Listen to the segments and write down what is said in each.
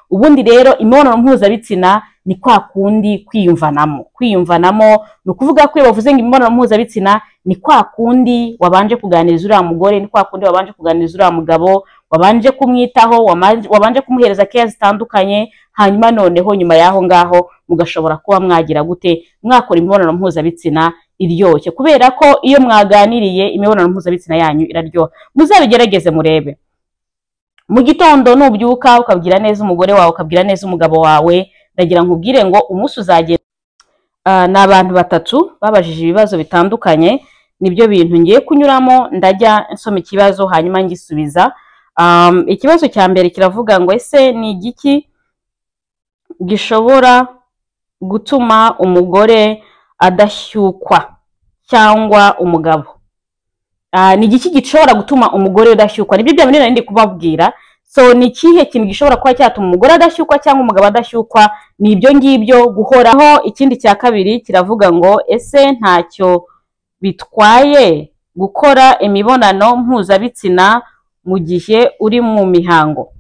ubundi rero imibonano mpuzabitsina ni kwa kundi kwiyumvanamo ni ukuvuga ko iyo bavuze ngo imibonano mpuzabitsina ni kwa kundi wabanje kuganiriza uriya mugore, ni kwa kundi wabanje kuganiriza uriya mugabo, wabanje kumwitaho, wabanje kumuhereza care zitandukanye, hanyuma noneho nyuma yaho ngaho mugashobora kuba mwagira gute mwakora imibonano mpuzabitsina iryoshye, kubera ko iyo mwaganiriye imibonano mpuzabitsina yanyu iraryoha. Muzabigerageze murebe. Mu gitondo nubyuka ukabwira neza umugore wawe, ukabwira neza umugabo wawe, ndagira nkubwire ngo umunsi uzagenda. N'abantu batatu babajije ibibazo bitandukanye, nibyo bintu ngiye kunyuramo, ndajya nsoma ikibazo hanyuma ngisubiza. Ikibazo cya mbere kiravuga ngo ese ni igiki gishobora gutuma umugore adashyukwa cyangwa umugabo? Ni igiki gishobora gutuma umugore udashyukwa? Nibyo bya bintu ndi kubabwira. So ni kihe kintu gishobora kuba cyatuma umugore adashyukwa cyangwa umugabo adashyukwa? Ni ibyo ngibyo guhoraho. Ikindi cya kabiri kiravuga ngo ese ntacyo bitwaye gukora imibonano mpuzabitsina mu gihe uri mu mihango?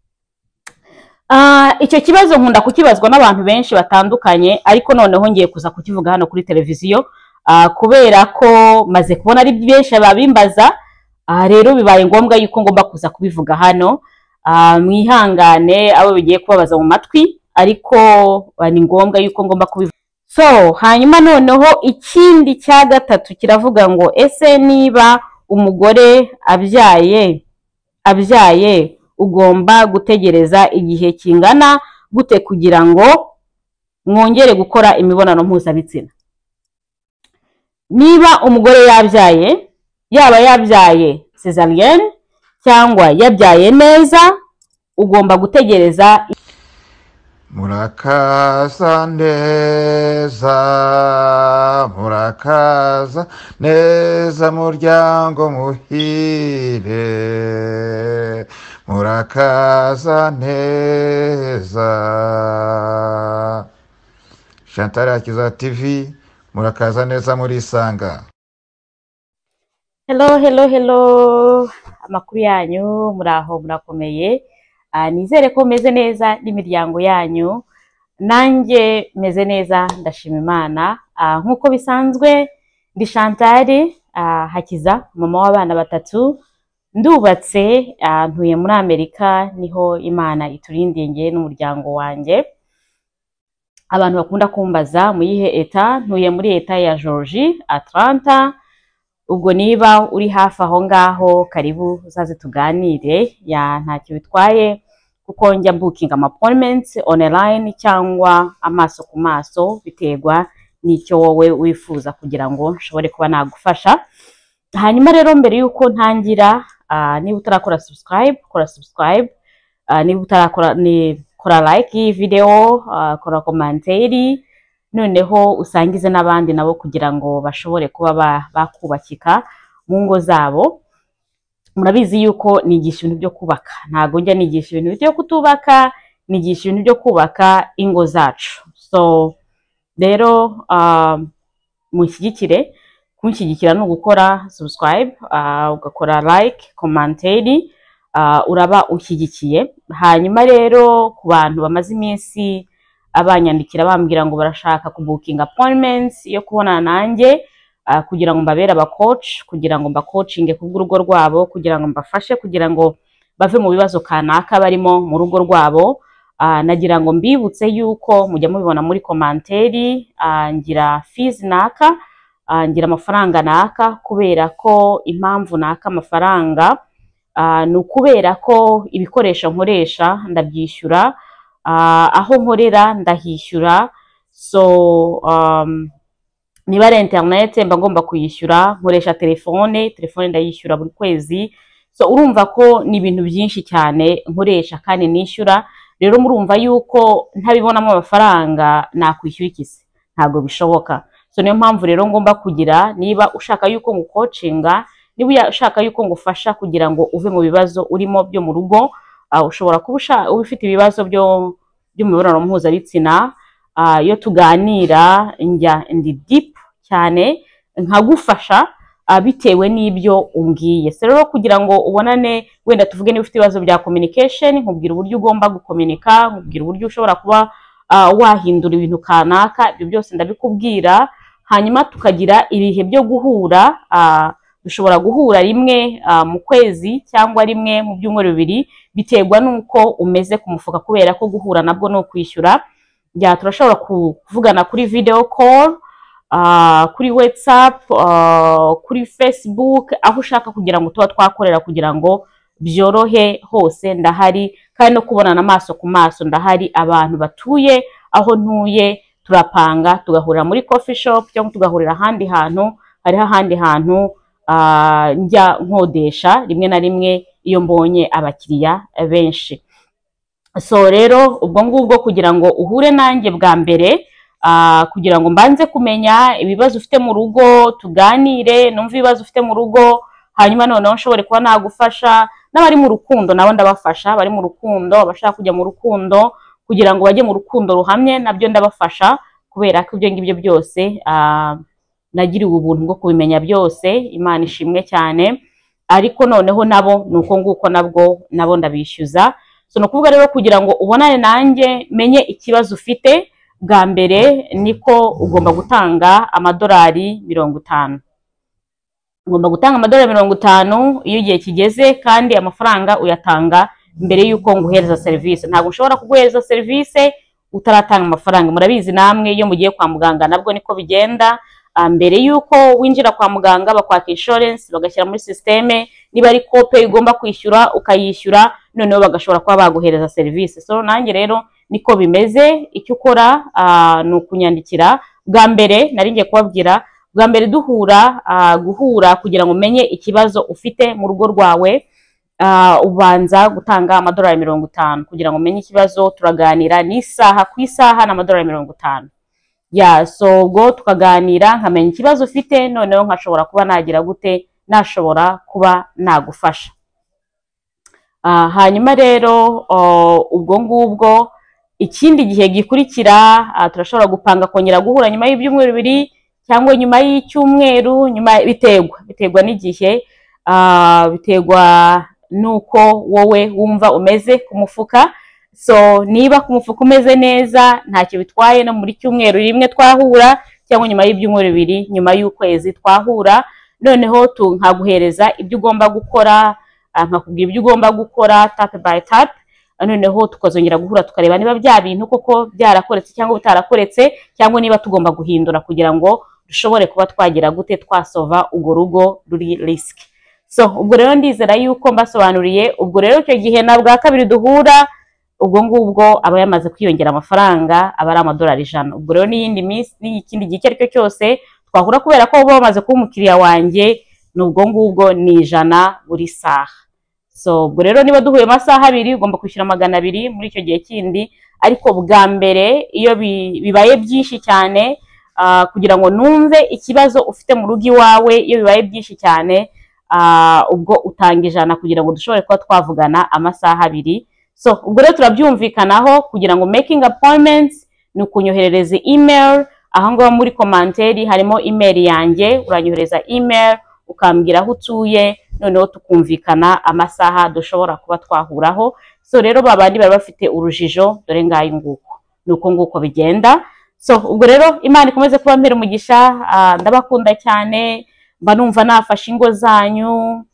Icyo kibazo nkunda kukibazwa n'abantu benshi batandukanye, ariko noneho ngiye kuza kukivuga hano kuri televiziyo kubera ko maze kubona ari benshi babimbaza. Rero bibaye ngombwa yuko ngomba kuza kubivuga hano. Mwihangane abo bigiye kubabaza mu matwi, ariko ni ngombwa yuko ngomba kubivuga. So hanyuma noneho ikindi cya gatatu kiravuga ngo ese niba umugore abyaye ugomba gutegereza igihe kingana gute kugira ngo mwongere gukora imibonano mpuzabitsina? Niba umugore yabyaye, yaba yabyaye cesareenne cyangwa yabyaye neza, ugomba gutegereza. Murakaza neza muryango muhire, murakaza neza. Chantal Akiza TV, murakaza neza murisanga. Hello, amakuru yanyu muraho, murakomeye? Nizere ko meze neza n'imiryango yanyu. Nanjye meze neza, ndashima Imana. Nkuko bisanzwe ndi Chantal Hakiza, mama w'abana batatu, ndubatse, ntuye muri Amerika, niho Imana iturindiye ngiye n'umuryango wanjye. Abantu bakunda kumbaza muyihe eta, ntuye muri eta ya Georgia, Atlanta. Ubwo niba uri hafi aho ngaho, karibu uzaze tuganire. Ntacyo bitwaye kuko njya booking appointments online cyangwa amaso ku maso, biterwa n'icyo wowe wifuza kugira ngo nshobore kuba nagufasha. Hanyuma rero mbere yuko ntangira, niba utarakora subscribe, kora subscribe. Niba utarakora kora like iyi video, kora commentary, noneho usangize n'abandi nabo kugira ngo bashobore kuba bakubakika mu ngo zabo. Murabizi yuko nigisha ibintu byo kubaka, ntago njya nigisha ibintu byo kutubaka, nigisha ibintu byo kubaka ingo zacu. So rero kunshyigikira no gukora subscribe, ugakora like, commentary, uraba ushyigikiye. Hanyuma rero ku bantu bamaze iminsi abanyandikira bambwira ngo barashaka kubukinga appointments yo kubonana nanjye, kugira ngo mbabere aba coach, kugira ngo mbacoachinge ku bw'urugo rwabo, kugira ngo mbafashe kugira ngo bave mu bibazo kanaka barimo mu rugo rwabo. Nagira ngo mbibutse yuko mujya mubibona muri commentary, ngira fees naka, ngira amafaranga naka, kubera ko impamvu naka amafaranga ni ukubera ko ibikoresho nkoresha ndabyishyura, aho nkorera ndahishyura. So niba ari internet mba ngomba kuyishyura, nkoresha telefone ndayishyura buri kwezi. So urumva ko ni ibintu byinshi cyane nkoresha kandi nishyura. Rero murumva yuko ntabibonamo amafaranga nakwishyura ikisi, ntago bishoboka. So niyo mpamvu rero ngomba kugira, niba ushaka yuko ngucoachinga, niba ushaka yuko ngufasha kugira ngo uve mu bibazo urimo byo mu rugo, ushobora kuba ufite ibibazo byo mibonano mpuzabitsina, iyo tuganira njya ndi deep cyane nkagufasha bitewe n'ibyo umbwiye. So rero kugira ngo ubonane, wenda tuvuge niba ufite ibibazo bya communication, nkubwira uburyo ugomba gukomunika, nkubwira uburyo ushobora kuba wahindura ibintu kanaka, ibyo byose ndabikubwira. Hanyuma tukagira ibihe byo guhura, dushobora guhura rimwe mu kwezi cyangwa rimwe mu byumweru bibiri, biterwa n'uko umeze ku mufuka, kubera ko guhura nabwo no kwishyura. Turashobora kuvugana kuri video call, kuri WhatsApp, kuri Facebook, aho ushaka kugira ngo tuba twakorera kugira ngo byorohe hose ndahari, kandi no kubonana amaso ku maso ndahari. Abantu batuye aho ntuye turapanga tugahurira muri coffee shop cyangwa tugahurira ahandi hantu. Hariho ahandi hantu njya nkodesha rimwe na rimwe iyo mbonye abakiriya benshi. So rero ubwo ngubwo kugira ngo uhure nanjye bwa mbere, kugira ngo mbanze kumenya ibibazo ufite mu rugo, tuganire, numva ibibazo ufite mu rugo, hanyuma noneho nshobore kuba nagufasha. N'abari mu rukundo nabo ndabafasha, bari mu rukundo, abashaka kujya mu rukundo kugira ngo bajye mu rukundo ruhamye, nabyo ndabafasha, kubera ko ibyo ngibyo byose nagiriwe ubuntu bwo kubimenya byose, Imana ishimwe cyane. Ariko noneho nabo nuko nguko nabo ndabishyuza. So no kuvuga rero kugira ngo ubonane nanjye, menye ikibazo ufite, bwa mbere niko ugomba gutanga amadolari 50. Ugomba gutanga amadolari 50 iyo igihe kigeze, kandi amafaranga uyatanga mbere yuko nguhereza service. Ntabwo ushobora kuguhereza service utaratanga amafaranga. Murabizi namwe iyo mugiye kwa muganga nabwo niko bigenda. Mbere yuko winjira kwa muganga bakwaka insurance, bagashyira muri systeme, niba ari kope ugomba kwishyura ukayishyura, noneho bagashobora kuba baguhereza service. So nanjye rero niko bimeze. Icyo ukora ni ukunyandikira. Bwa mbere nari ngiye kubabwira, bwa mbere duhura, guhura kugira ngo umenye ikibazo ufite mu rugo rwawe, ubanza gutanga amadolari 50 kugira ngo umenye ikibazo. Turaganira n'isaha ku isaha n'amadolari 50. So ubwo tukaganira, nkamenya ikibazo ufite, noneho nkashobora kuba nagira gute, nashobora kuba nagufasha. Hanyuma rero ubwo ngubwo ikindi gihe gikurikira, turashobora gupanga kongera guhura nyuma y'ibyumweru bibiri cyangwa nyuma y'icyumweru, biterwa n'igihe, biterwa nuko wowe wumva umeze ku mufuka. So niba ku mufuka umeze neza, ntacyo bitwaye no muri cyumweru rimwe twahura, cyangwa nyuma y'ibyumweru bibiri, nyuma y'ukwezi twahura. Noneho nkaguhereza ibyo ugomba gukora, nkakubwira ibyo ugomba gukora tap by tap. Noneho tukazongera guhura tukareba niba bya bintu koko byarakoretse cyangwa bitarakoretse, cyangwa niba tugomba guhindura kugira ngo dushobore kuba twagira gute, twasova urwo rugo ruri risk. So ubwo rero ndizera yuko mbasobanuriye. Ubwo rero icyo gihe na bwa kabiri duhura, ubwo ngubwo aba yamaze kwiyongera amafaranga, aba ari amadolari 100. Ubwo rero n'iyindi minsi, n'ikindi gihe aricyo cyose twahura, kubera ko uba bamaze kuba umukiriya wanjye, n'ubwo ngubwo ni 100 buri saha. So ubwo rero niba duhuye amasaha 2 ugomba kwishyura 200 muri icyo gihe kindi. Ariko bwa mbere iyo bibaye byinshi cyane, kugira ngo numve ikibazo ufite mu rugo iwawe, iyo bibaye byinshi cyane, ubwo utanga 100 kugira ngo dushobore kuba twavugana amasaha 2. So ubwo rero turabyumvikanaho. Kugira ngo making appointments ni ukunyoherereza email. Aho ngaho muri commentaire harimo email yanjye, uranyohereza email ukambwira aho utuye, noneho tukumvikana amasaha dushobora kuba twahuraho. So rero babandi bari bafite urujijo, dore ngayo nguko nuko nguko bigenda. So ubwo rero Imana ikomeze kuba mpera umugisha. Ndabakunda cyane, mba numva nafasha ingo zanyu.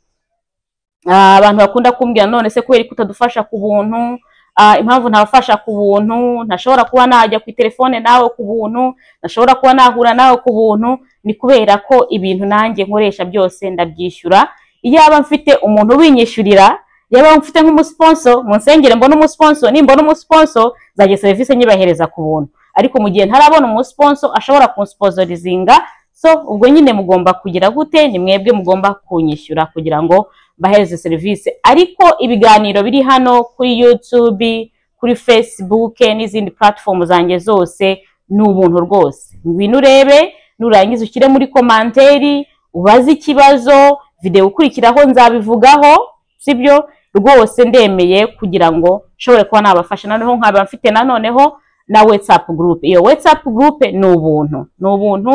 Abantu bakunda kumbwira none se kubera ko utadufasha ku buntu. Impamvu ntabafasha ku buntu, ntashobora kuba najya ku telefone nawe ku buntu, ntashobora kuba nahura nawe ku buntu, ni kubera ko ibintu nanjye nkoresha byose ndabyishyura. Iyo aba mfite umuntu winyishyurira, yaba mfite nk'umusponsor, munsengere mbona umusponsor, nimbona umusponsor zaje service nyibahereza ku buntu. Ariko mu gihe ntarabona umusponsor ashobora kunsponsorizinga, so ubwo nyine mugomba kugira gute, ni mwebwe mugomba kunyishyura kugira ngo bahereze service. Ariko ibiganiro biri hano kuri YouTube, kuri Facebook n'izindi platform zanjye zose ni ubuntu rwose. Ngwino urebe, nurangiza ukire muri commentaire, ubaze ikibazo, video ukurikiraho nzabivugaho, sibyo? Rwose ndemeye kugira ngo nshobore kuba nabafasha. Noneho nkaba mfite na noneho na WhatsApp group. Iyo WhatsApp group ni ubuntu,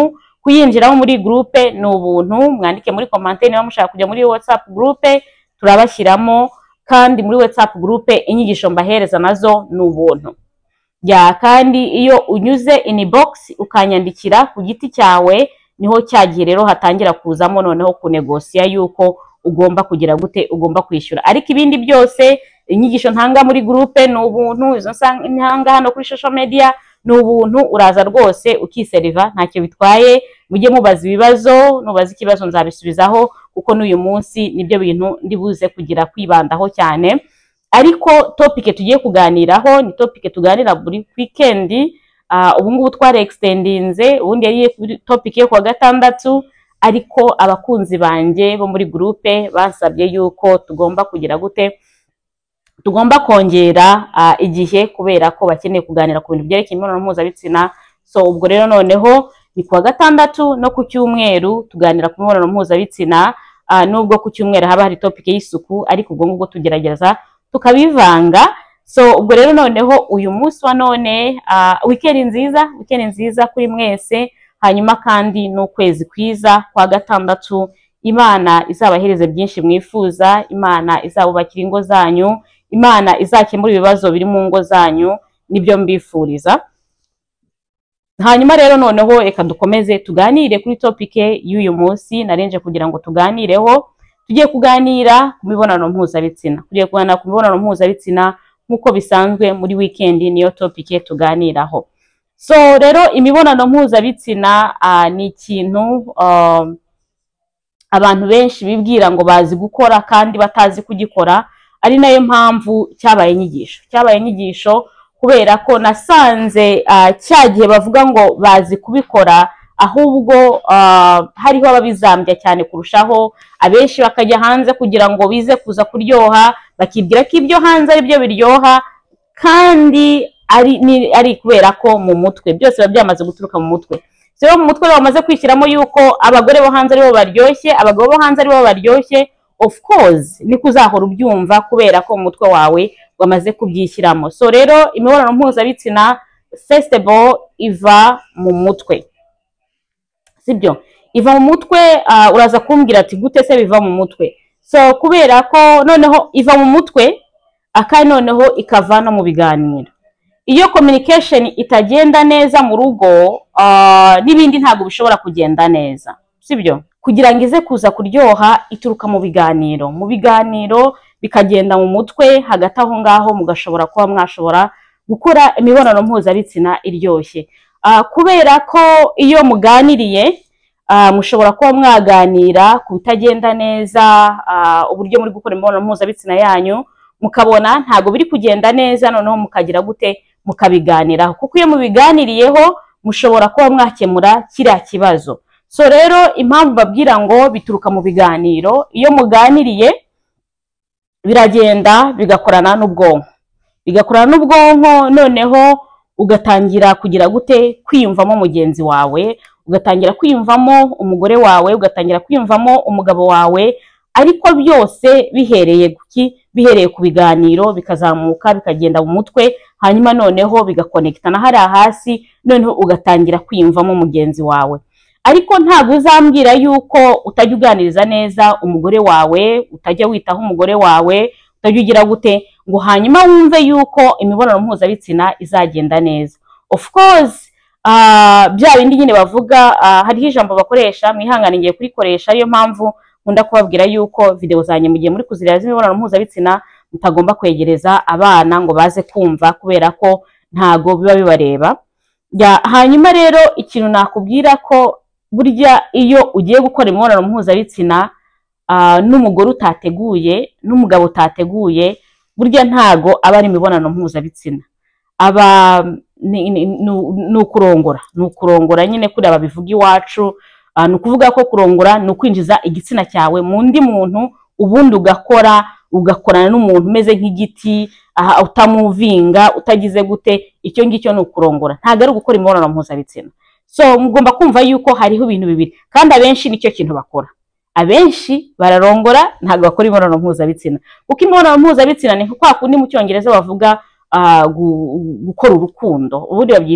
kuyinjiraho muri groupe ni ubuntu, mwandike muri commentaire niba mushaka kujya muri WhatsApp groupe turabashyiramo, kandi muri WhatsApp groupe inyigisho mbahereza nazo ni ubuntu. Kandi iyo unyuze inbox ukanyandikira ku giti cyawe, niho cyagiye rero hatangira kuzamo noneho kunegosia yuko ugomba kugira gute, ugomba kwishyura. Ariko ibindi byose, inyigisho ntanga muri groupe ni ubuntu, izo ntanga hano kuri social media ni ubuntu, uraza rwose ukiseriva, ntacyo bitwaye. Mujye mubaza ibibazo, nubaza ikibazo nzabisubizaho, kuko n'uyu munsi nibyo bintu ndibuze kugira kwibandaho cyane. Ariko topic tugiye kuganiraho ni topic tuganira buri weekend. Ubu ngubu tware extendinze, ubundi yari topic yo kuwa gatandatu, ariko abakunzi banje bo muri groupe basabye yuko tugomba kugira gute, tugomba kongera igihe, kubera ko bakeneye kuganira ku bintu byerekeye imibonano mpuzabitsina. So ubwo rero noneho ni kuwa gatandatu no ku cyumweru tuganira ku mibonano mpuzabitsina, nubwo ku cyumweru haba hari topic y'isuku, ariko ubwo ngubwo tugerageza tukabivanga. So ubwo rero noneho uyu munsi wa none, weekend nziza kuri mwese, hanyuma kandi n'ukwezi kwiza kwa gatandatu. Imana izabahereze byinshi mwifuza, Imana izabubakira ingo zanyu, Imana izakemura ibibazo biri mu ngo zanyu, nibyo mbifuriza. Hanyuma rero noneho reka dukomeze tuganire kuri topic y'uyu munsi narenje kugira ngo tuganireho. Tugiye kuganira ku mibonano mpuzabitsina, nk'uko bisanzwe muri weekend niyo topic tuganiraho. So rero imibonano mpuzabitsina ni ikintu abantu benshi bibwira ngo bazi gukora kandi batazi kugikora, ari nayo mpamvu cyabaye inyigisho, kubera ko nasanze cyagiye bavuga ngo bazi kubikora, ahubwo hariho ababizambya cyane kurushaho. Abenshi bakajya hanze kugira ngo bize kuza kuryoha, bakibwira ko ibyo hanze ari byo biryoha, kandi ari kubera ko mu mutwe byose biba byamaze guturuka mu mutwe. So mu mutwe bamaze kwishyiramo yuko abagore bo hanze aribo baryoshye, abagabo bo hanze aribo baryoshye. Of course ni kuzahora ubyumva, kubera ko mu mutwe wawe wamaze kubyishyiramo. So rero imibonano mpuzabitsina first of all iva mu mutwe, sibyo? Iva mu mutwe. Uraza kumbwira ati gute se biva mu mutwe? So kubera ko noneho iva mu mutwe, akandi noneho ikava no mu biganiro. Iyo communication itagenda neza mu rugo, n'ibindi ntabwo bishobora kugenda neza, sibyo? Kugira ngo ize kuza kuryoha ituruka mu biganiro, bikagenda mu mutwe. Hagati aho ngaho mugashobora kuba mwashobora gukora imibonano mpuzabitsina iryoshye, kubera ko iyo muganiriye mushobora kuba mwaganira ku bitagenda neza, uburyo muri gukora imibonano mpuzabitsina yanyu mukabona ntago biri kugenda neza, noneho mukagira gute, mukabiganiraho, kuko iyo mubiganiriyeho mushobora kuba mwakemura kiriya kibazo. So rero impamvu babwira ngo bituruka mu biganiro, iyo muganiriye biragenda bigakorana n'ubwonko, noneho ugatangira kugira gute, kwiyumvamo mugenzi wawe, ugatangira kwiyumvamo umugore wawe, ugatangira kwiyumvamo umugabo wawe, ariko byose bihereye ku biganiro, bikazamuka bikagenda mu mutwe, hanyuma noneho bigakonekitana hariya hasi, noneho ugatangira kwiyumvamo mugenzi wawe. Ariko ntabwo uzambwira yuko utajya uganiriza neza umugore wawe, utajya witaho umugore wawe, utajya ugira gute ngo hanyuma wumve yuko imibonano mpuzabitsina izagenda neza. Of course bya bindi nyine bavuga, hariho ijambo bakoresha, mwihangane ngiye kurikoresha, ariyo mpamvu nkunda kubabwira yuko video zanjye mugiye muri kuzireba z'imibonano mpuzabitsina mutagomba kwegereza abana ngo baze kumva, kubera ko ntago biba bibareba. Hanyuma rero ikintu nakubwira ko burya iyo ugiye gukora imibonano mpuzabitsina n'umugore utateguye, n'umugabo utateguye, burya ntago aba ari imibonano mpuzabitsina, aba ni ukurongora nyine, kuri aba bivuga iwacu. Ni ukuvuga ko kurongora ni ukwinjiza igitsina cyawe mu ndi muntu, ubundi ugakorana n'umuntu umeze nk'igiti, utamuvinga, utagize gute, icyo ngicyo ni ukurongora, ntabwo ari gukora imibonano mpuzabitsina. So mugomba kumva yuko hariho ibintu bibiri, kandi abenshi nicyo kintu bakora. Abenshi bararongora, ntabwo bakora imibonano mpuzabitsina, kuko imibonano mpuzabitsina ni kwa kundi mu Cyongereza bavuga gukora urukundo, ubundi babyita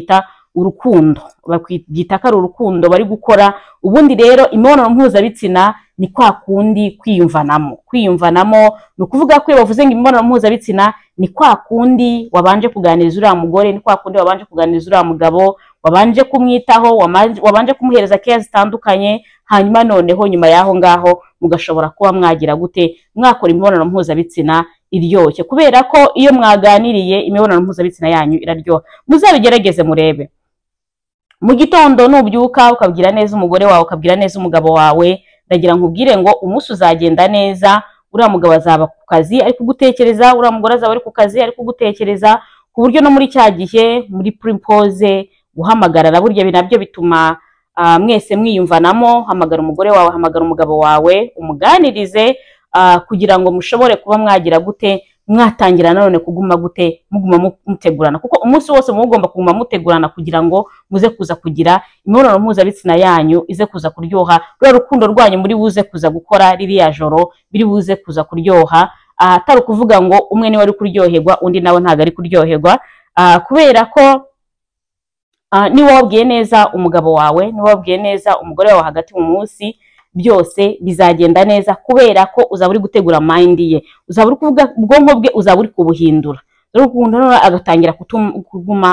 urukundo, bakwita ko ari urukundo bari gukora. Ubundi rero imibonano mpuzabitsina ni kwa kundi kwiyumvanamo ni ukuvuga ko iyo bavuze ngo imibonano mpuzabitsina ni kwa kundi wabanje kuganiriza uriya mugore, ni kwa kundi wabanje kuganiriza uriya mugabo, wabanje kumwitaho, wabanje kumuhereza care zitandukanye, hanyuma noneho nyuma yaho ngaho mugashobora kuba mwagira gute, mwakora imibonano mpuzabitsina iryoshye, kubera ko iyo mwaganiriye imibonano mpuzabitsina yanyu iraryoha. Muzabigerageze murebe. Mu gitondo nubyuka ukabwira neza umugore wawe, ukabwira neza umugabo wawe, ndagira nkubwire ngo umunsi uzagenda neza. Uriya mugabo azaba ku kazi ari kugutekereza, uriya mugore azaba ari ku kazi ari kugutekereza, ku buryo no muri cya gihe muri pre-pause guhamagarana, burya nabyo bituma mwese mwiyumvanamo. Hamagara umugore wawe, hamagara umugabo wawe, umuganirize kugira ngo mushobore kuba mwagira gute, mwatangira nanone kuguma gute, muguma mutegurana, kuko umunsi wose mugomba kuguma mutegurana kugira ngo muze kuza kugira imibonano mpuzabitsina yanyu ize kuza kuryoha, rero urukundo rwanyu muri buze kuza gukora ririya joro biri buze kuza kuryoha, atari ukuvuga ngo umwe niwe ari kuryoherwa undi nawe ntago ari kuryoherwa, kubera ko niba wabwiye neza umugabo wawe, niba wabwiye neza umugore wawe hagati mu munsi, byose bizagenda neza, kubera ko uzaba uri gutegura mind ye, uzaba uri kuvuga ubwonko bwe, uzaba uri kubuhindura, rero ukunda agatangira kuguma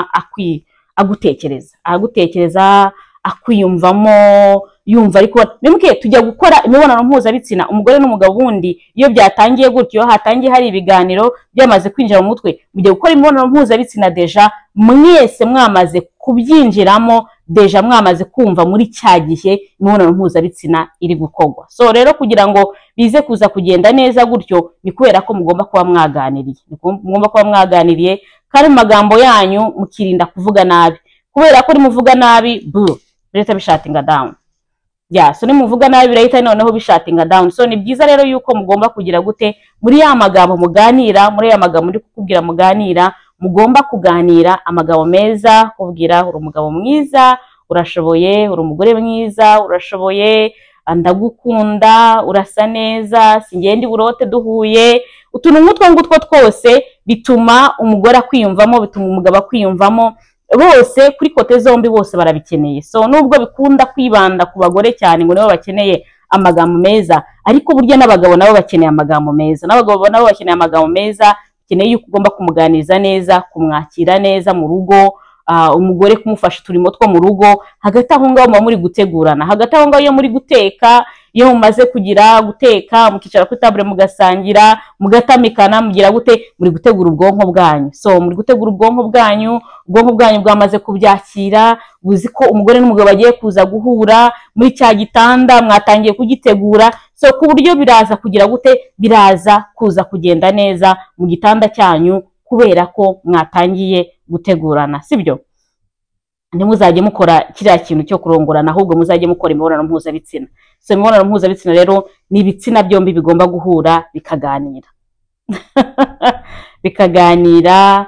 agutekereza, akwiyumvamo, yumva ariko nimuke tujya gukora imibonano mpuzabitsina umugore n'umugabo, bundi iyo byatangiye gutyo, hatangiye hari ibiganiro byamaze kwinjira mu mutwe, mujye gukora imibonano mpuzabitsina deja mwese mwamaze kubyinjiramo, deja mwamaze kumva muri cya gihe imibonano mpuzabitsina iri gukorwa. So rero kugira ngo bize kuza kugenda neza gutyo, ni kubera ko mugomba kuba mwaganiriye, kandi mu magambo yanyu mukirinda kuvuga nabi, kubera ko nimuvuga nabi birahita bishatinga down. So nimuvuga nabi birahita noneho bishatinga down. So ni byiza rero yuko mugomba kugira gute, muri ya magambo muganira, muri ya magambo muri kukubwira muganira, mugomba kuganira amagambo meza, kubwira uri umugabo mwiza, urashoboye, uri umugore mwiza, urashoboye, ndagukunda, urasa neza, singende burote duhuye. Utuntu nk'utwo ngutwo twose bituma umugore akwiyumvamo, bituma umugabo akwiyumvamo, bose kuri kote zombi bose barabikeneye. So nubwo bikunda kwibanda ku bagore cyane ngo nibo bakeneye amagambo meza, ariko burya n'abagabo nabo bakeneye amagambo meza, n'abagabo nabo bakeneye amagambo meza, keneye yuko ugomba kumuganiriza neza, kumwakira neza mu rugo, umugore kumufasha turimo two mu rugo, hagati aho ngaho muba muri gutegurana, hagati aho ngaho iyo muri guteka, iyo mumaze kugira guteka mukicara kuri table mugasangira, mugatamikana, mugira gute, muri gutegura ubwonko bwanyu. So muri gutegura ubwonko bwanyu bwamaze kubyakira, buzi ko umugore n'umugabo bagiye kuza guhura muri cya gitanda, mwatangiye kugitegura. So ku buryo biraza kugira gute, biraza kuza kugenda neza mu gitanda cyanyu, kubera ko mwatangiye gutegurana, sibyo? Ntimuzajye mukora kiriya kintu cyo kurongorana, ahubwo muzajye mukora imibonano mpuzabitsina. So imibonano mpuzabitsina rero ni ibitsina byombi bigomba guhura bikaganira bikaganira,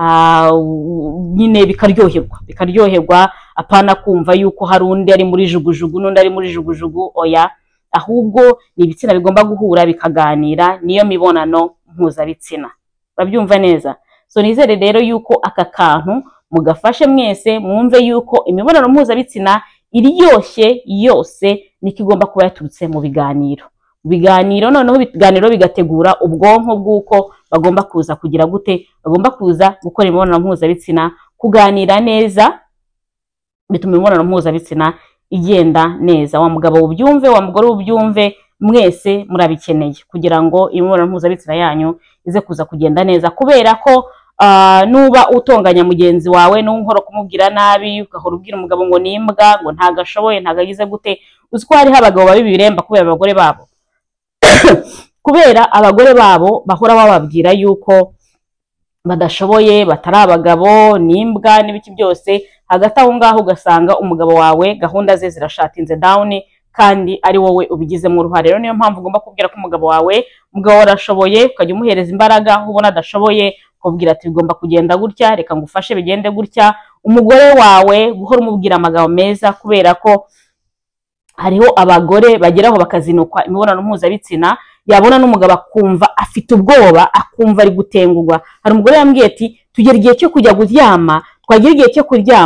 nyine bikaryoherwa, apana kumva yuko hari undi ari muri jugujugu n'undi ari muri jugujugu, oya, ahubwo ni ibitsina bigomba guhura bikaganira, niyo mibonano mpuzabitsina. Urabyumva neza? So nizere rero yuko aka kantu mugafashe mwese, mwumve yuko imibonano mpuzabitsina iryoshye yose nikigomba kuba yaturutse mu biganiro. Noneho ibiganiro bigategura ubwonko bw'uko bagomba kuza kugira gute, bagomba kuza gukora imibonano mpuzabitsina, kuganira neza bituma imibonano mpuzabitsina igenda neza. Wa mugabo ubyumve, wa mugore ubyumve, mwese murabikeneye kugira ngo imibonano mpuzabitsina yanyu ize kuza kugenda neza, kubera ko nuba utonganya mugenzi wawe, n'uhora kumubwira nabi, ugahora ubwira umugabo ngo nimbwa, ngo ntagashoboye, ntagagize gute, uziko hariho abagabo babi biremba kubera abagore babo kubera abagore babo bahora bababwira yuko badashoboye, batari abagabo, nimbwa n'ibiki byose. Hagati aho ngaho ugasanga umugabo wawe gahunda ze zirashatinze down, kandi ari wowe ubigizemo uruhare. Rero niyo mpamvu ugomba kubwira ko umugabo wawe, umugabo arashoboye, ukajya umuhereza imbaraga, aho ubona adashoboye ukabwira ati bigomba kugenda gutya, reka ngufashe bigende gutya. Umugore wawe guhora umubwira amagambo meza, kubera ko hariho abagore bageraho bakazinukwa imibonano mpuzabitsina, yabona n'umugabo akumva afite ubwoba, akumva ari gutengurwa. Hari umugore yambwiye ati tugera igihe cyo kujya kuryama, twagira igihe cyo kuryama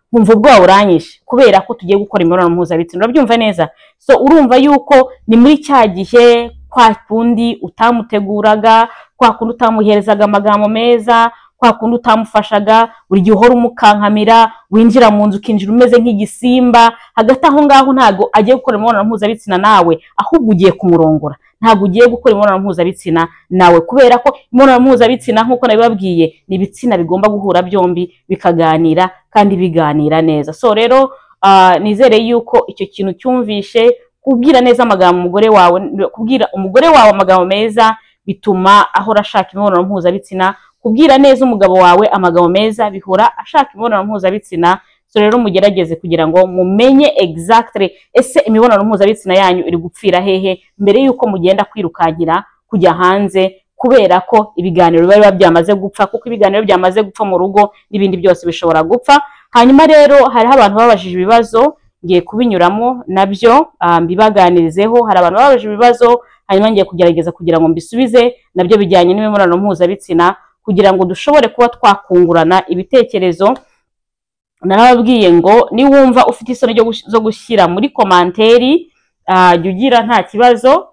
nkumva ubwoba buranyishe kubera ko tugiye gukora imibonano mpuzabitsina. Urabyumva neza? So urumva yuko ni muri cya gihe kwa kundi utamuteguraga, kwa kundi utamuherezaga amagambo meza, kwa kundi utamufashaga, buri gihe uhora umukankamira, winjira mu nzu ukinjira umeze nk'igisimba, hagati aho ngaho ntago agiye gukora imibonano mpuzabitsina nawe, ahubwo ugiye kumurongora. Ntago ugiye gukora imibonano mpuzabitsina nawe, kubera ko imibonano mpuzabitsina nk'uko nabibabwiye ni ibitsina bigomba guhura byombi bikaganira kandi biganira neza. So rero nizere yuko icyo kintu cyumvishe, kubwira neza amagambo umugore wawe, kubwira umugore wawe amagambo meza bituma ahora ashaka imibonano mpuzabitsina. Kubwira neza umugabo wawe amagambo meza bihora ashaka imibonano mpuzabitsina. So rero mugerageze kugira ngo mumenye exactly ese imibonano mpuzabitsina yanyu iri gupfira hehe mbere yuko mugenda kwirukankira kujya hanze, kubera ko ibiganiro biba byamaze gupfa, kuko ibiganiro byamaze gupfa mu rugo n'ibindi byose bishobora gupfa. Hanyuma rero hariho abantu babajije ibibazo, ngiye kubinyuramo nabyo mbibaganirizeho. Hari abantu babajije ibibazo, hanyuma ngiye kugerageza kugira ngo mbisubize nabyo bijyanye n'imibonano mpuzabitsina, kugira ngo dushobore kuba twakungurana ibitekerezo. Narababwiye ngo niwumva ufite isoni zo gushyira muri komanteri, jya ugira nta kibazo.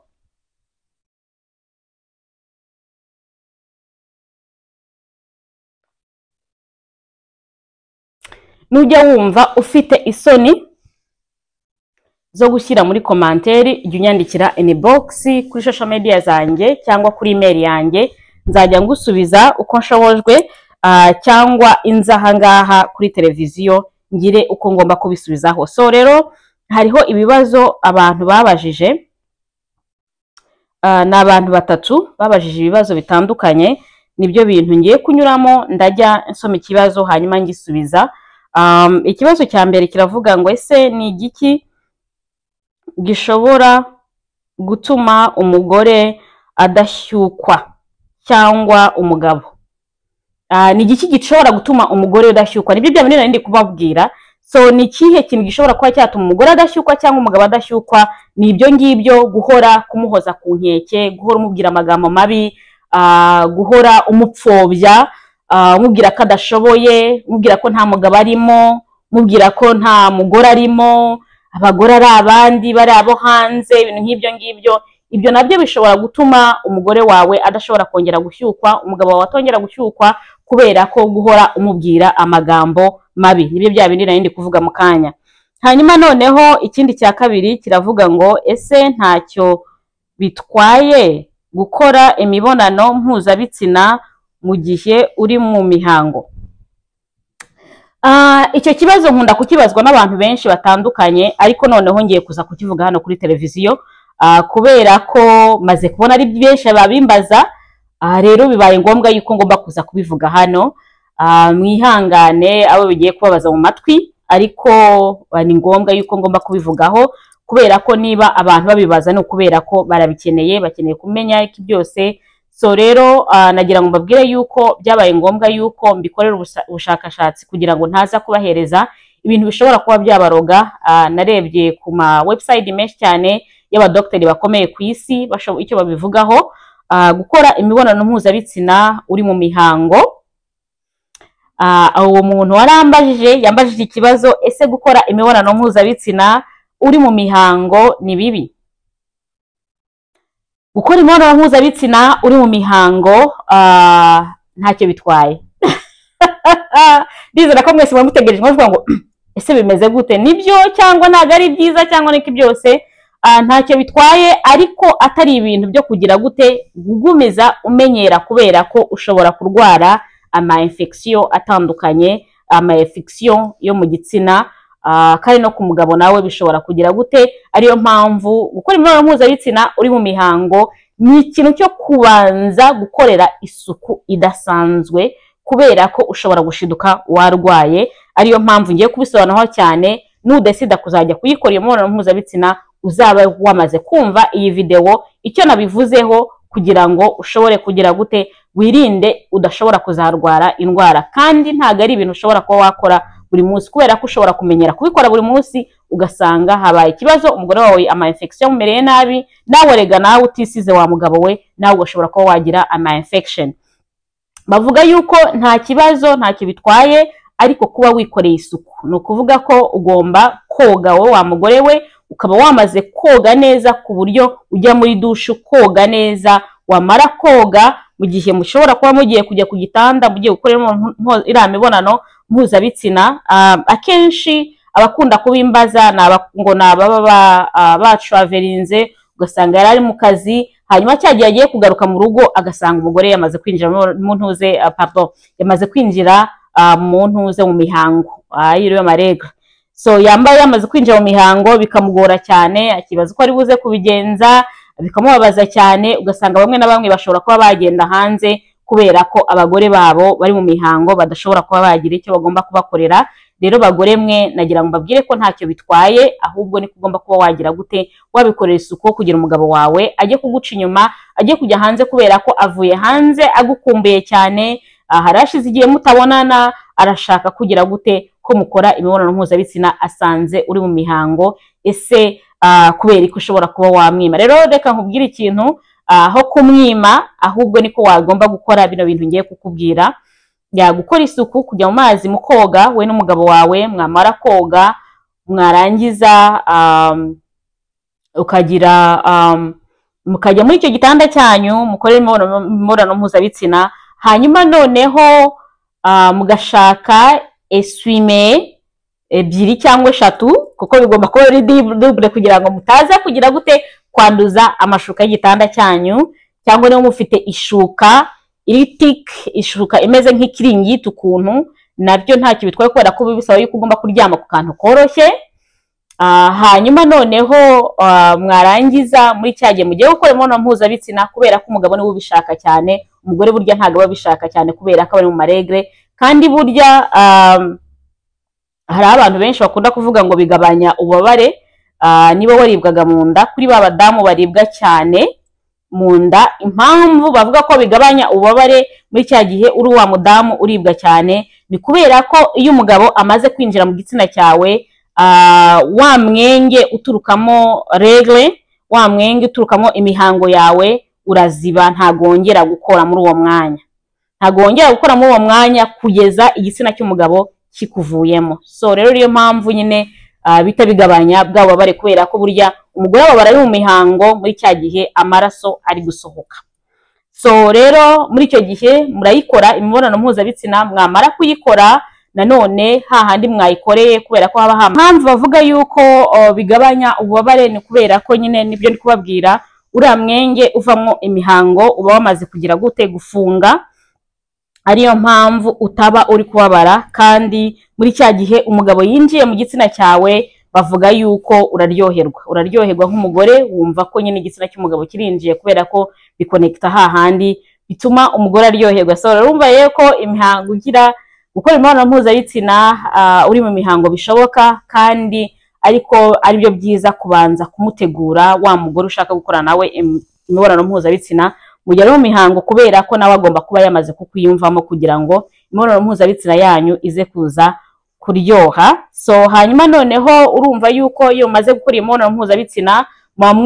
Nujya wumva ufite isoni zo gushyira muri komanteri, jya unyandikira inbox kuri social media zanjye cyangwa kuri email yanjye, nzajya ngusubiza uko nshobojwe, cyangwa inzaha ngaha kuri televiziyo ngire uko ngomba kubisubizaho. So rero hariho ibibazo abantu babajije, ni abantu batatu babajije ibibazo bitandukanye. Nibyo bintu ngiye kunyuramo, ndajya nsoma ikibazo hanyuma ngisubiza. Ikibazo cya mbere kiravuga ngo ese ni igiki gishobora gutuma umugore adashyukwa cyangwa umugabo? Ni igiki gishobora gutuma umugore udashyukwa? Nibyo bya bintu nari ndi kubabwira. So ni ikihe kintu gishobora kuba cyatuma umugore adashyukwa cyangwa umugabo adashyukwa? Ni ibyo ngibyo, guhora kumuhoza ku nkeke, guhora umubwira amagambo mabi, guhora umupfobya, umubwira ko adashoboye, umubwira ko nta mugabo arimo, umubwira ko nta mugore arimo, abagore ari abandi, bari abo hanze, ibintu nk'ibyo ngibyo. Ibyo nabyo bishobora gutuma umugore wawe adashobora kongera gushyukwa, umugabo wawe atongera gushyukwa, kubera ko guhora umubwira amagambo mabi. Nibyo bya bindi nari ndi kuvuga mu kanya. Hanyuma noneho ikindi cya kabiri kiravuga ngo ese ntacyo bitwaye gukora imibonano mpuzabitsina mu gihe uri mu mihango? Icyo kibazo nkunda kukibazwa n'abantu benshi batandukanye, ariko noneho ngiye kuza kukivuga hano kuri televiziyo, kubera ko maze kubona ari benshi babimbaza. Rero bibaye ngombwa yuko ngomba kuza kubivuga hano. Mwihangane abo bigiye kubabaza mu matwi, ariko ni ngombwa yuko ngomba kubivugaho, kubera ko niba abantu babibaza ni ukubera ko barabikeneye, bakeneye kumenya iki byose. So rero nagira ngo mbabwire yuko byabaye ngombwa yuko mbikorera ubushakashatsi kugira ngo ntaza kubahereza ibintu bishobora kuba byabaroga. Narebye ku ma website menshi cyane y'abadokiteri bakomeye ku isi icyo babivugaho. Gukora imibonano mpuzabitsina uri mu mihango, uwo muntu yambajije ikibazo, ese gukora imibonano mpuzabitsina uri mu mihango ni bibi? Gukora imibonano mpuzabitsina uri mu mihango ntacyo bitwaye. Ndizera ko mwese mutegereje muvuga ngo ese bimeze gute, nibyo cyangwa ntabwo ari byiza cyangwa niki byose. Ntacyo bitwaye, ariko atari ibintu byo kugira gute gugumiza umenyera, kubera ko ushobora kurwara ama infection atandukanye, ama infection yo mu gitsina, kandi no ku mugabo nawe bishobora kugira gute. Ariyo mpamvu gukora imibonano mpuzabitsina uri mu mihango ni ikintu cyo kubanza gukorera isuku idasanzwe, kubera ko ushobora gushiduka warwaye. Ariyo mpamvu ngiye kubisobanuraho cyane. Nudesida kuzajya kuyikora iyo mibonano mpuzabitsina, uzaba wamaze kumva iyi video icyo nabivuzeho, kugira ngo ushobore kugira gute wirinde udashobora kuzarwara indwara. Kandi ntago ari ibintu ushobora kuba wakora buri munsi, kubera ko ushobora kumenyera kubikora buri munsi ugasanga habaye ikibazo, umugore wawe ama infection umereye nabi, nawe rega nawe utisize wa mugabo we, nawe ugashobora kuba wagira ama infection. Bavuga yuko nta kibazo, ntacyo bitwaye, ariko kuba wikoreye isuku. Ni ukuvuga ko ugomba koga wowe wa mugore we, ukaba wamaze koga neza ku buryo ujya muri dushe koga neza. Wamara koga, mu gihe mushobora kuba mugiye kujya ku gitanda mugiye gukora iriya mibonano mpuzabitsina, akenshi abakunda kubimbaza ngo ni ababa batraverinze, ugasanga yari ari mu kazi, hanyuma cyagiye agiye kugaruka mu rugo agasanga umugore yamaze kwinjira mu ntuze, yamaze kwinjira mu ntuze, mu mihango yiriwe amaregre. So yambaye yamaze kwinjira mu mihango, bikamugora cyane, akibaza uko ari buze kubigenza, bikamubabaza cyane. Ugasanga bamwe na bamwe bashobora kuba bagenda hanze kubera ko abagore babo bari mu mihango badashobora kuba bagira icyo bagomba kubakorera. Rero bagore mwe, nagira ngo mbabwire ko ntacyo bitwaye, ahubwo ni kugomba kuba wagira gute, wabikorera isuku kugira umugabo wawe ajye kuguca inyuma, ajye kujya hanze kubera ko avuye hanze agukumbuye cyane, harashize igihe mutabonana, arashaka kugira gute ko mukora imibonano mpuzabitsina asanze uri mu mihango. Ese kubera ko ushobora kuba wamwima. Rero reka nkubwire ikintu, aho kumwima ahubwo niko wagomba gukora bino bintu ngiye kukubwira. Gukora isuku, kujya mu mazi mukoga we n'umugabo wawe, mwamara koga mwarangiza mukajya muri icyo gitanda cyanyu mukore imibonano mpuzabitsina, hanyuma noneho mugashaka eswime ebyiri cyangwa eshatu, kuko bigomba kuba ari double kugira ngo mutaza kugira gute kwanduza amashuka y'igitanda cyanyu. Cyangwa niba mufite ishuka ishuka imeze nk'ikiringiti ukuntu, nabyo ntacyo bitwaye kubera ko bisaba yuko ugomba kuryama ku kantu koroshye. Hanyuma noneho mwarangiza muri cyagiye mugiye gukora imibonano mpuzabitsina, kubera ko umugabo niwe ubishaka cyane, umugore burya ntabwo aba abishaka cyane kubera ko ari mu maregre. Kandi burya hari abantu benshi bakunda kuvuga ngo bigabanya ububabare. Niba waribwaga mu nda, kuri ba badamu baribwa cyane mu nda, impamvu bavuga ko bigabanya ububabare muri cya gihe uri wa mudamu uribwa cyane, ni kubera ko iyo umugabo amaze kwinjira mu gitsina cyawe, wa mwenge uturukamo regle, wa mwenge uturukamo imihango yawe uraziba, ntago wongera gukora muri uwo mwanya, ntago wongera gukora muri uwo mwanya kugeza igitsina cy'umugabo kikuvuyemo. So rero niyo mpamvu nyine bita bigabanya bwa bubabare, kubera ko burya umugore ababara ari mu mihango muri cya gihe amaraso ari gusohoka. So rero muri icyo gihe murayikora imibonano mpuzabitsina, mwamara kuyikora nanone hahandi mwayikoreye, kubera ko haba mpamvu bavuga yuko bigabanya ububabare, ni kubera ko nyine nibyo ndi kubabwira, uriya mwenge uvamo imihango uba wamaze kugira gute gufunga, ariyo mpamvu utaba uri kubabara. Kandi muri cya gihe umugabo yinjiye mu gitsina cyawe, bavuga yuko uraryoherwa nk'umugore, wumva ko nyine igitsina cy'umugabo kirinjiye, kubera ko bikonekita hahandi bituma umugore aryoherwa. So urumva rero ko imihango ugira gukora imibonano mpuzabitsina uri mu mihango bishoboka, kandi ariko ari byo byiza kubanza kumutegura wa mugore ushaka gukora nawe imibonano mpuzabitsina mu gihe ari mu mihango, kubera ko nawe agomba kuba yamaze kukwiyumvamo kugira ngo imibonano mpuzabitsina yanyu ize kuza kuryoha. So hanyuma noneho urumva yuko iyo umaze gukora imibonano mpuzabitsina muba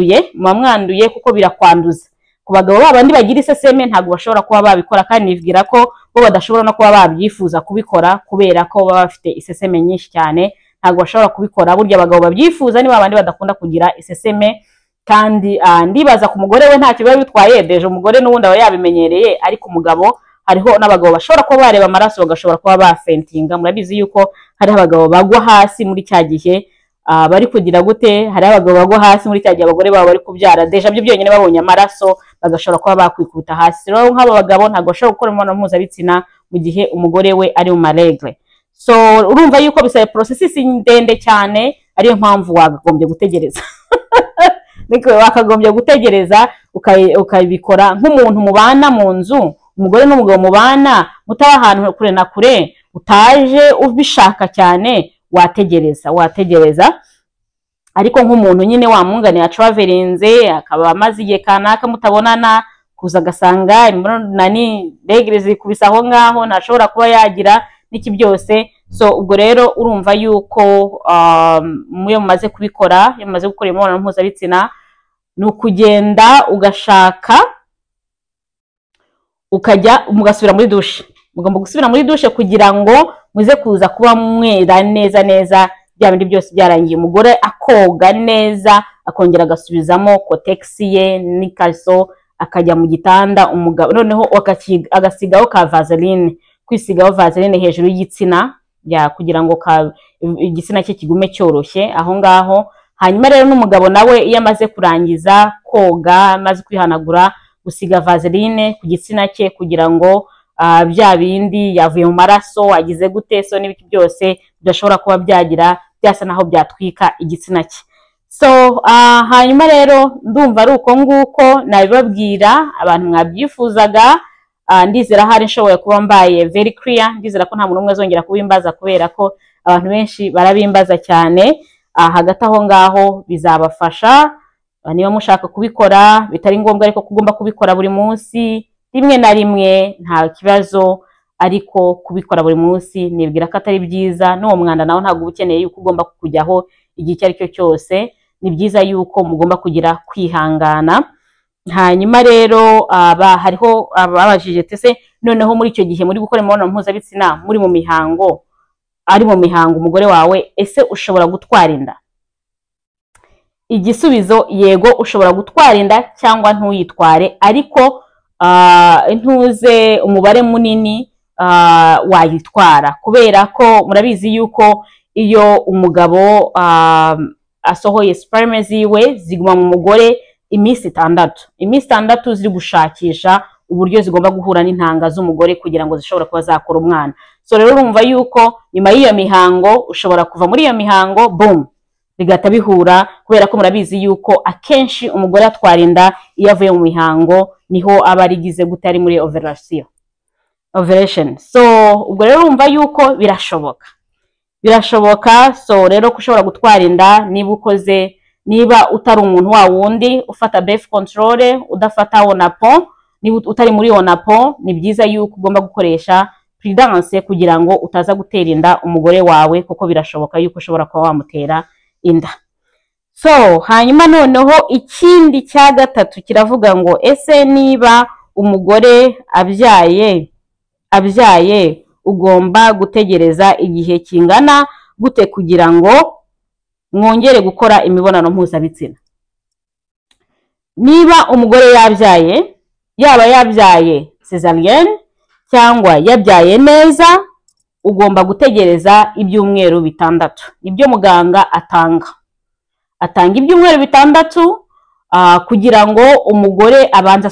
mwanduye kuko birakwanduza. Ku bagabo babandi bagira iseseme ntabwo bashobora kuba babikora, kandi nibwira ko bo badashobora no kuba babyifuza kubikora kubera ko baba bafite iseseme nyinshi cyane, ntabwo bashobora kubikora. Burya abagabo babyifuza ni babandi badakunda kugira iseseme, kandi ndibaza ku mugore we ntacyo biba bitwaye, deje umugore n'ubundi aba yabimenyereye, ariko umugabo hariho n'abagabo bashobora kuba bareba amaraso bagashobora kuba bafentinga. Murabizi yuko hari abagabo bagwa hasi muri cya gihe bari kugira gute, hari abagabo bagwa hasi muri cya gihe abagore babo bari kubyara, deja byo byonyine babonye amaraso bagashobora kuba bakwikubita hasi. Rero nk'aba bagabo ntabwo bashobora gukora imibonano mpuzabitsina mu gihe umugore we ari mu maregre. So urumva yuko bisaba processes ndende cyane, ariyo mpamvu wakagombye gutegereza wakagombye gutegereza ukabikora nk'umuntu mubana mu nzu, umugore n'umugabo mubana mutaba ahantu kure na kure, utaje ubishaka cyane, wategereza. Ariko nk'umuntu nyine wamwunganira traverinze, akaba amaze igihe kanaka mutabonana, kuza agasanga nani regre zikubisa aho ngaho, ntashobora kuba yagira n'iki byose. So ubwo rero urumva yuko iyo mumaze kubikora, iyo mumaze gukora imibonano mpuzabitsina, ni ukugenda ugashaka mugasubira muri dushe. Mugomba gusubira muri dushe kugira ngo muze kuza kuba mwera neza neza bya bindi byose byarangiye, umugore akoga neza akongera agasubizamo kotegisi ye n'ikariso akajya mu gitanda, umugabo noneho agasigaho ka vaseline, kwisigaho vaseline hejuru y'igitsina kugira ngo igitsina cye kigume cyoroshye aho ngaho. Hanyuma rero n'umugabo nawe iyo amaze kurangiza koga, amaze kwihanagura, gusiga vaseline ku gitsina cye kugira ngo bya bindi yavuye mu maraso agize gute so n'ibiki byose bidashobora kuba byagira byasa naho byatwika igitsina cye. So hanyuma rero ndumva ari uko nguko nabibabwira abantu mwabyifuzaga. Ndizera hari nshoboye kuba mbaye very clear, ndizera ko nta muntu umwe azongera kubimbaza kubera ko abantu benshi barabimbaza cyane. Hagati aho ngaho bizabafasha niba mushaka kubikora bitari ngombwa ariko kugomba kubikora buri munsi rimwe na rimwe nta kibazo, ariko kubikora buri munsi nibwira ko atari byiza. N'uwo mwanda nawe ntabwo ukeneye yuko ugomba kujyaho igihe icyo ari cyo cyose, ni byiza yuko mugomba kugira kwihangana. Hanyuma rero hariho ababajije tese noneho muri icyo gihe muri gukora imibonano mpuzabitsina muri mu mihango, ari mu mihango umugore wawe, ese ushobora gutwara inda? Igisubizo yego ushobora gutwara inda cyangwa ntuyitware, ariko ntuze umubare munini wayitwara, kubera ko murabizi yuko iyo umugabo asohoye sperme ziwe ziguma mu mugore iminsi 6, iminsi 6 ziri gushakisha uburyo zigomba guhura n'intanga z'umugore kugira ngo zishobora kuba zakora umwana. So rero urumva yuko nyuma y'iyo mihango ushobora kuva muri iyo mihango boom bigata bihura, kubera ko murabizi yuko akenshi umugore atwara inda iyo avuye mu mihango, niho aba arigize gute ari muri ovulation. So ubwo rero urumva yuko birashoboka. So rero ko ushobora gutwara inda niba utari umuntu wa wundi ufata birth control, udafata onapo, niba utari muri onapo, ni byiza yuko ugomba gukoresha prudence kugira ngo utaza gutera inda umugore wawe, kuko birashoboka yuko ushobora kuba wamutera inda. So hanyuma noneho ikindi cya gatatu kiravuga ngo ese niba umugore abyaye ugomba gutegereza igihe kingana gute kugira ngo mwongere gukora imibonano mpuzabitsina? Niba umugore yabyaye, yaba yabyaye cesarean cyangwa yabyaye neza, ugomba gutegereza ibyumweru 6. Nibyo muganga atanga ibyumweru 6 kugira ngo umugore abanze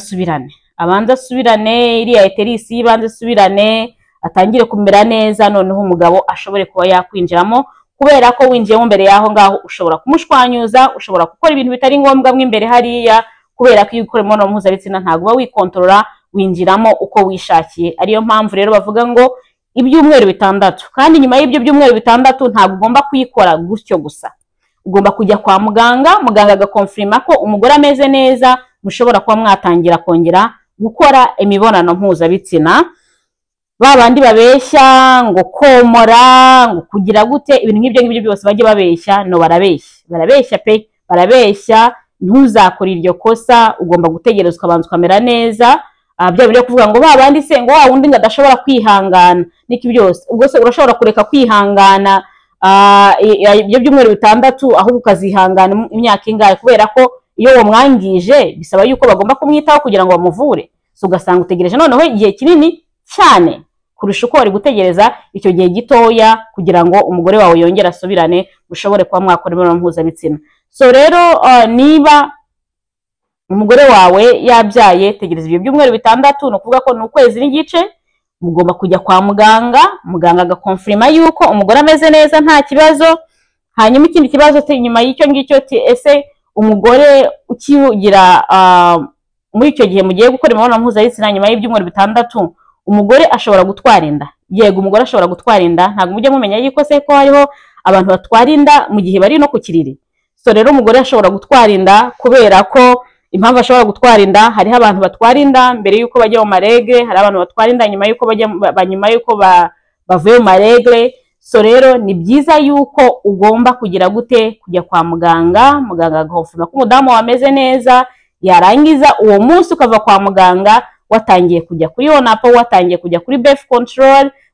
asubirane iriya eterisi yibanze asubirane, atangire kumera neza, noneho umugabo ashobore kuba yakwinjiramo, kubera ko winjiyemo mbere yaho ngaho ushobora kumushwanyuza, ushobora gukora ibintu bitari ngombwa imbere hariya, kubera ko iyo ukora imibonano mpuzabitsina ntabwo uba wikontorora, winjiramo uko wishakiye. Ariyo mpamvu rero bavuga ngo ibyumweru 6, kandi nyuma y'ibyo byumweru 6 ntabwo ugomba kuyikora gutyo gusa, ugomba kujya kwa muganga agakonfirma ko umugore ameze neza, mushobora kuba mwatangira kongera gukora imibonano mpuzabitsina. Babandi babeshya ngo komora, ngo kugira gute, ibintu nk'ibyo byose bajye babeshya, no barabeshya pe, barabeshya. Ntuzakora iryo kosa, ugomba gutegereza ukabanza ukamera neza. Bya biri kuvuga ngo babandi se ngo wundi ngo adashobora kwihangana niki byose, ubwo se urashobora kureka kwihangana ibyo byumweru 6 aho ukazihangana imyaka ingahe, kubera ko iyo wamwangije bisaba yuko bagomba kumwitaho kugira ngo bamuvure. So ugasanga utegereje noneho igihe kinini cyane kurusha uko wari gutegereza icyo gihe gitoya kugira ngo umugore wawe yongere asubirane, ushobore kuba mwakora imibonano mpuzabitsina. So rero niba umugore wawe yabyaye, tegereza ibyo byumweru 6, no kuvuga ko ni ukwezi n'igice, mugomba kujya kwa muganga agakonfirma yuko umugore ameze neza nta kibazo. Hanyuma ikindi kibazo nyuma y'icyo ngicyo, ese umugore ukigira muri icyo gihe mugiye gukora imibonano mpuzabitsina nyuma y'ibyumweru 6, umugore ashobora gutwara inda? Yego umugore ashobora gutwara inda, ntabwo mujye mumenya yuko se ko hariho abantu batwara inda mu gihe bari no ku kiriri. So rero umugore ashobora gutwara inda, kubera ko impamvu ashobora gutwara inda, hariho abantu batwara inda mbere yuko bajya mu maregre, hari abantu batwara inda nyuma yuko bavuye mu maregre. So rero ni byiza yuko ugomba kugira gute, kujya kwa muganga agakonfirma ko umudamu wameze neza, yarangiza uwo munsi ukava kwa muganga watangiye kujya kuri onapo, watangiye kujya kuri birth control,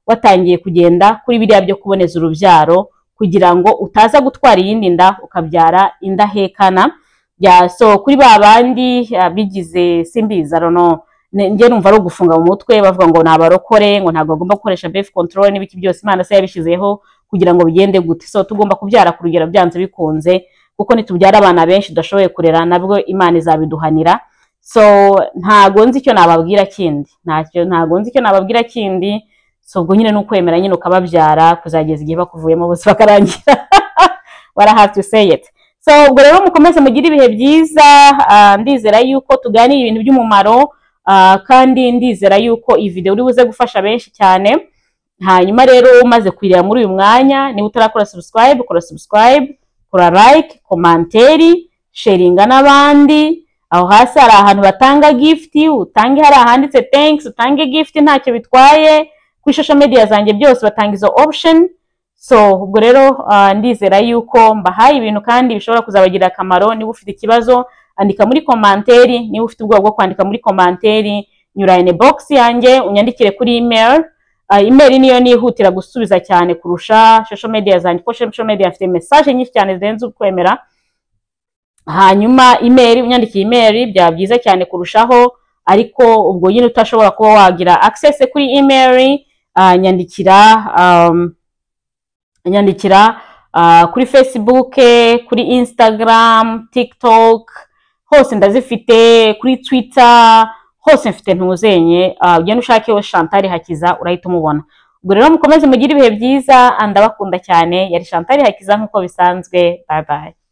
watangiye kugenda kuri biriya byo kuboneza urubyaro kugira ngo utaza gutwara iyindi nda ukabyara indahekana. So kuri ba bandi bigize simbizi no nge numva ari ugufunga mu mutwe bavuga ngo ni abarokore ngo ntabwo bagomba gukoresha birth control n'ibiki byose Imana se yabishizeho kugira ngo bigende gute. So tugomba kubyara ku rugero byanze bikunze kuko nitubyara abana benshi tudashoboye kurera nabwo Imana izabiduhanira. So ntago nzi icyo nababwira kindi, ntago nzi icyo nababwira kindi. So ubwo nyine n'ukwemera nyine ukababyara kuzageza igihe bakuvuyemo bose bakarangira. What I have to say it. So ubwo rero mukomeze mugire ibihe byiza, ndizera yuko tuganira ibintu by'umumaro, kandi ndizera yuko iyi video uri buze gufasha benshi cyane. Hanyuma rero umaze kwirira muri uyu mwanya, niba utarakora subscribe, kora subscribe, kora like, komanteri, sharinga n'abandi. Aho hasi hari ahantu batanga gift, utange hari ahanditse thanks, utange gift ntacyo bitwaye. Kuri social media zanjye byose batanga izo option. So ubwo rero ndizera yuko mbahaye ibintu kandi bishobora kuzabagirira akamaro. Niba ufite ikibazo andika muri komanteri, niba ufite ubwoba bwo kwandika muri komanteri nyura in box yanjye unyandikire kuri email. Email niyo nihutira gusubiza cyane kurusha social media zanjye kuko social media afite message nyinshi cyane zirenze ukwemera. Hanyuma email unyandikiye email byaba byiza cyane kurushaho, ariko ubwo nyine utashobora kuba wagira access kuri email, nyandikira kuri Facebook, kuri Instagram, TikTok, hose ndazifite, kuri Twitter, hose mfite ntuzenye. Ugenda ushakeho Chantal Hakiza urahita umubona. Ubwo rero mukomeze mugire ibihe byiza, ndabakunda cyane. Yari Chantal Hakiza nkuko bisanzwe. Bye bye.